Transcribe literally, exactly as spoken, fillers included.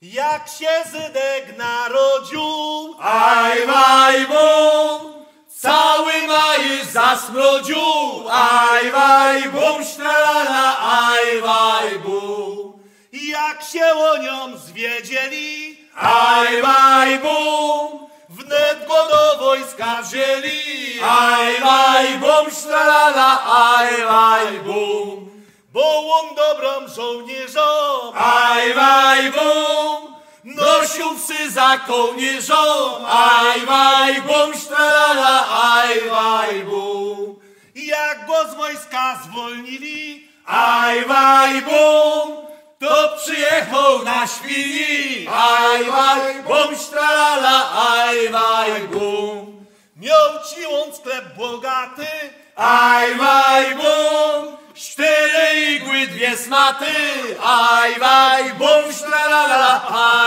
Jak się Zydek narodził, aj waj bum, cały maj zasmrodził, aj waj bum, sztralala, aj waj bum. jak się o nią zwiedzieli, Aj waj bum, wnet go do wojska wzięli, aj waj bum, sztralala, aj waj bum. bo on dobrą żołnierzom, Aj waj bum, nosił psy za kołnierzom, aj waj bum, sztralala, aj waj bum. jak go z wojska zwolnili, Aj waj bum, to przyjechał na świni, aj waj bum, sztralala, aj waj bum. miał ci on sklep bogaty, Aj waj bum, cztery igły, dwie smaty, aj waj bum, sztralala,